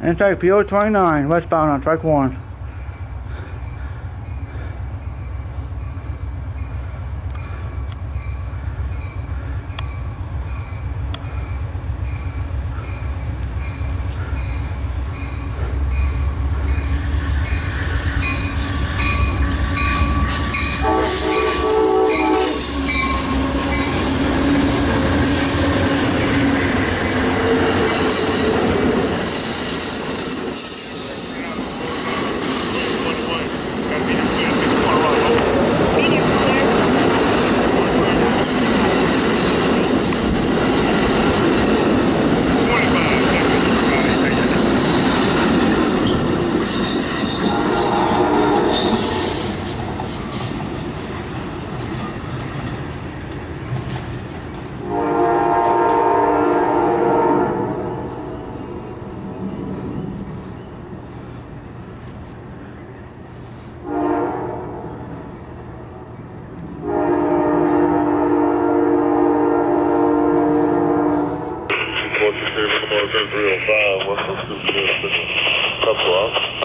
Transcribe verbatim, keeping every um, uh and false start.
Amtrak P O twenty-nine, westbound on track one. three oh five, what's the couple out?